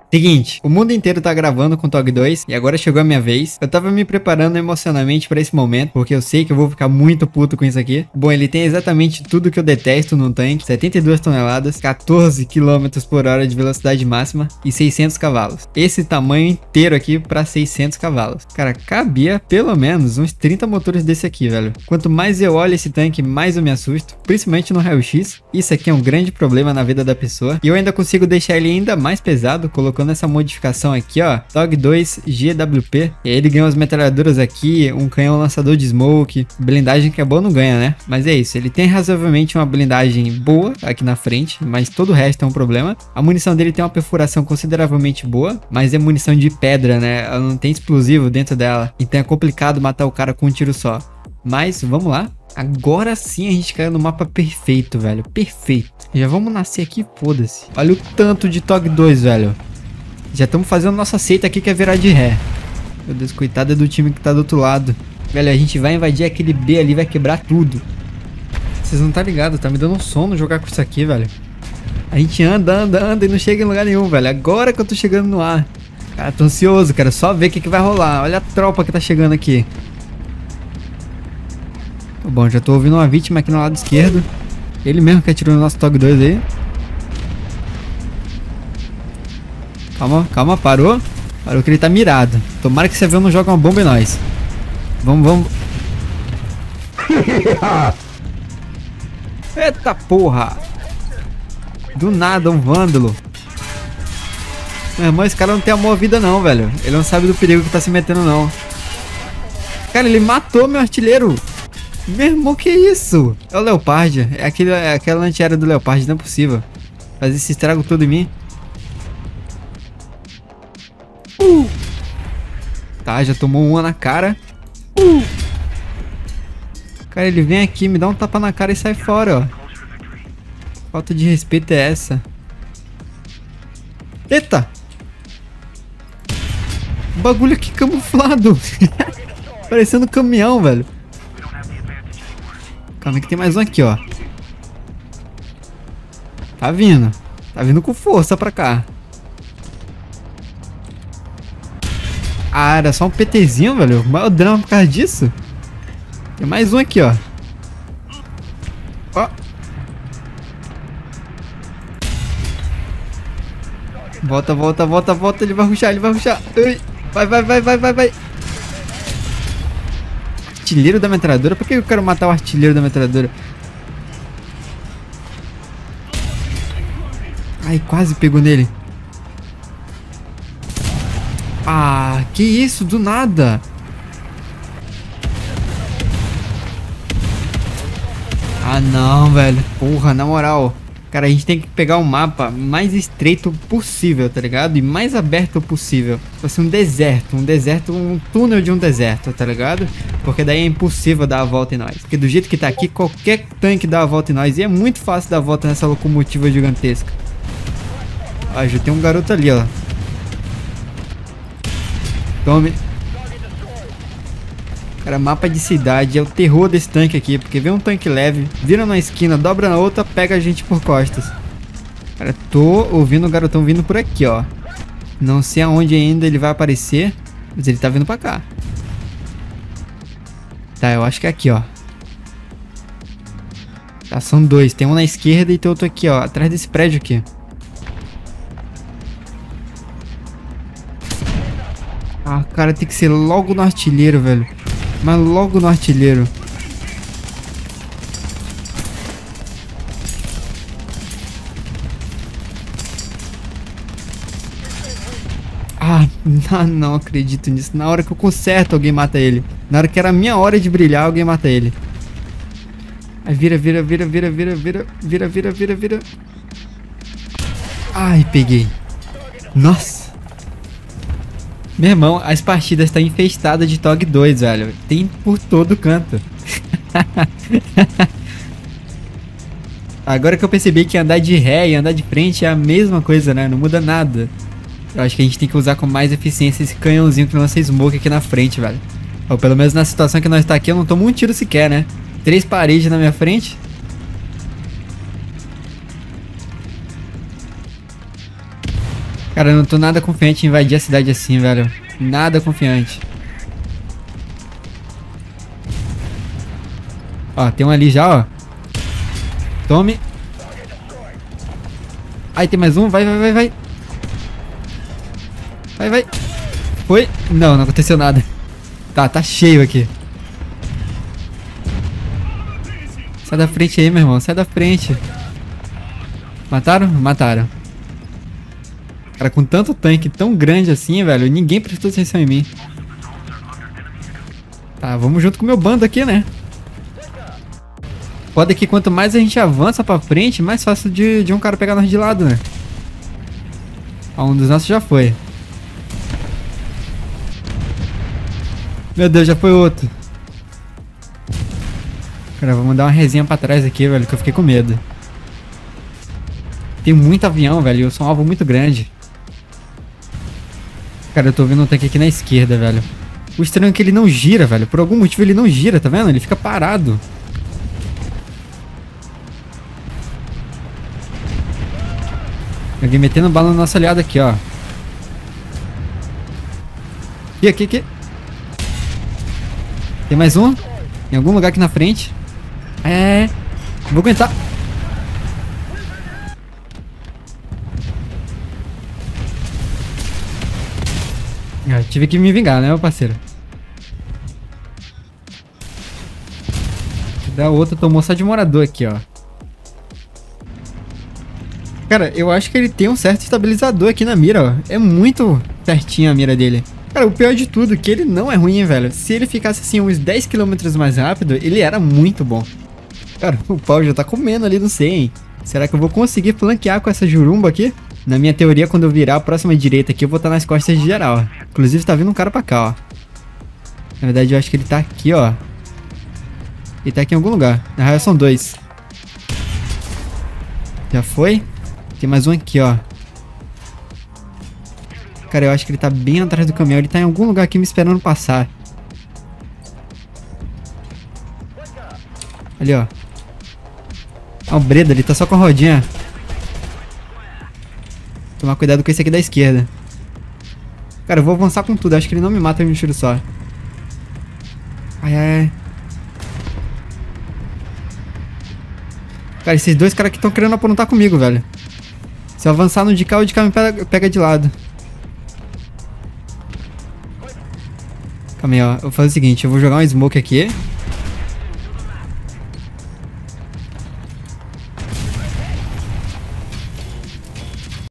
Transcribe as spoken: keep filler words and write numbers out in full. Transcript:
Seguinte, o mundo inteiro tá gravando com T O G dois e agora chegou a minha vez. Eu tava me preparando emocionalmente pra esse momento, porque eu sei que eu vou ficar muito puto com isso aqui. Bom, ele tem exatamente tudo que eu detesto num tanque. setenta e duas toneladas, quatorze quilômetros por hora de velocidade máxima e seiscentos cavalos. Esse tamanho inteiro aqui pra seiscentos cavalos. Cara, cabia pelo menos uns trinta motores desse aqui, velho. Quanto mais eu olho esse tanque, mais eu me assusto, principalmente no raio-x. Isso aqui é um grande problema na vida da pessoa. E eu ainda consigo deixar ele ainda mais pesado, colocando essa modificação aqui, ó, T O G dois G W P. E aí ele ganha umas metralhadoras aqui, um canhão lançador de smoke, blindagem que é boa não ganha, né? Mas é isso, ele tem razoavelmente uma blindagem boa aqui na frente, mas todo o resto é um problema. A munição dele tem uma perfuração consideravelmente boa, mas é munição de pedra, né? Ela não tem explosivo dentro dela, então é complicado matar o cara com um tiro só. Mas vamos lá. Agora sim a gente caiu no mapa perfeito, velho. Perfeito. Já vamos nascer aqui, foda-se. Olha o tanto de T O G dois, velho. Já estamos fazendo nossa seita aqui que é virar de ré. Meu Deus, coitado é do time que tá do outro lado. Velho, a gente vai invadir aquele B ali, vai quebrar tudo. Vocês não tá ligado, tá me dando um sono jogar com isso aqui, velho. A gente anda, anda, anda e não chega em lugar nenhum, velho. Agora que eu tô chegando no ar. Cara, tô ansioso, quero só ver o que, que vai rolar. Olha a tropa que tá chegando aqui. Bom, já tô ouvindo uma vítima aqui no lado esquerdo. Ele mesmo que atirou no nosso T O G dois aí. Calma, calma, parou. Parou que ele tá mirado. Tomara que esse avião não joga uma bomba em nós. Vamos, vamos. Eita porra. Do nada, um vândalo. Meu irmão, esse cara não tem amor à vida não, velho. Ele não sabe do perigo que tá se metendo não. Cara, ele matou meu artilheiro. Meu irmão, que isso? É o Leopard. É, aquele, é aquela antiaérea do Leopard, não é possível. Fazer esse estrago todo em mim. Uh. Tá, já tomou uma na cara. Uh. Cara, ele vem aqui, me dá um tapa na cara e sai fora, ó. Falta de respeito é essa. Eita! O bagulho aqui camuflado. Parecendo um caminhão, velho. Calma que tem mais um aqui, ó. Tá vindo. Tá vindo com força pra cá. Ah, era só um PTzinho, velho. O maior drama por causa disso. Tem mais um aqui, ó. Ó. Volta, volta, volta, volta. Ele vai rushar, ele vai rushar. Vai, vai, vai, vai, vai, vai. Artilheiro da metralhadora? Por que eu quero matar o artilheiro da metralhadora? Ai, quase pegou nele. Ah, que isso? Do nada. Ah, não, velho. Porra, na moral. Cara, a gente tem que pegar o mapa mais estreito possível, tá ligado? E mais aberto possível. Vai ser um deserto, um deserto, um túnel de um deserto, tá ligado? Porque daí é impossível dar a volta em nós. Porque do jeito que tá aqui, qualquer tanque dá a volta em nós. E é muito fácil dar a volta nessa locomotiva gigantesca. Ó, já tem um garoto ali, ó. Tome. Cara, mapa de cidade é o terror desse tanque aqui. Porque vem um tanque leve, vira na esquina, dobra na outra, pega a gente por costas. Cara, tô ouvindo o garotão vindo por aqui, ó. Não sei aonde ainda ele vai aparecer, mas ele tá vindo pra cá. Tá, eu acho que é aqui, ó. Tá, são dois. Tem um na esquerda e tem outro aqui, ó. Atrás desse prédio aqui. Ah, cara, tem que ser logo no artilheiro, velho. Mas logo no artilheiro. Ah, não, não acredito nisso. Na hora que eu conserto, alguém mata ele. Na hora que era a minha hora de brilhar, alguém mata ele. Aí vira, vira, vira, vira, vira, vira, vira, vira, vira, vira. Ai, peguei. Nossa. Meu irmão, as partidas estão infestadas de T O G dois, velho. Tem por todo canto. Agora que eu percebi que andar de ré e andar de frente é a mesma coisa, né? Não muda nada. Eu acho que a gente tem que usar com mais eficiência esse canhãozinho que lança smoke aqui na frente, velho. Ou pelo menos na situação que nós tá aqui, eu não tomo um tiro sequer, né? Três paredes na minha frente. Cara, eu não tô nada confiante em invadir a cidade assim, velho. Nada confiante. Ó, tem um ali já, ó. Tome. Aí tem mais um. Vai, vai, vai, vai. Vai, vai. Foi? Não, não aconteceu nada. Tá, tá cheio aqui. Sai da frente aí, meu irmão. Sai da frente. Mataram? Mataram. Cara, com tanto tanque tão grande assim, velho, ninguém prestou atenção em mim. Tá, vamos junto com o meu bando aqui, né? Foda que quanto mais a gente avança pra frente, mais fácil de, de um cara pegar nós de lado, né? Ó, um dos nossos já foi. Meu Deus, já foi outro. Cara, vamos dar uma resenha pra trás aqui, velho, que eu fiquei com medo. Tem muito avião, velho, e eu sou um alvo muito grande. Cara, eu tô vendo um tanque aqui na esquerda, velho. O estranho é que ele não gira, velho. Por algum motivo ele não gira, tá vendo? Ele fica parado. Alguém metendo bala no nosso aliado aqui, ó. Aqui, aqui, aqui. Tem mais um. Em algum lugar aqui na frente. É. Vou aguentar. Eu tive que me vingar, né, meu parceiro? Da outra tomou só de morador aqui, ó. Cara, eu acho que ele tem um certo estabilizador aqui na mira, ó. É muito certinho a mira dele. Cara, o pior de tudo é que ele não é ruim, velho. Se ele ficasse assim uns dez quilômetros mais rápido, ele era muito bom. Cara, o pau já tá comendo ali, não sei, hein? Será que eu vou conseguir flanquear com essa jurumba aqui? Na minha teoria, quando eu virar a próxima direita aqui, eu vou estar nas costas de geral, ó. Inclusive, tá vindo um cara pra cá, ó. Na verdade, eu acho que ele tá aqui, ó. Ele tá aqui em algum lugar. Na real, são dois. Já foi? Tem mais um aqui, ó. Cara, eu acho que ele tá bem atrás do caminhão. Ele tá em algum lugar aqui me esperando passar. Ali, ó. Ah, o Breda, ele tá só com a rodinha. Tomar cuidado com esse aqui da esquerda. Cara, eu vou avançar com tudo. Acho que ele não me mata em um tiro só. Ai, ai, ai. Cara, esses dois caras aqui estão querendo aprontar comigo, velho. Se eu avançar no de cá, o de cá me pega, pega de lado. Calma aí, ó. Eu vou fazer o seguinte. Eu vou jogar um smoke aqui.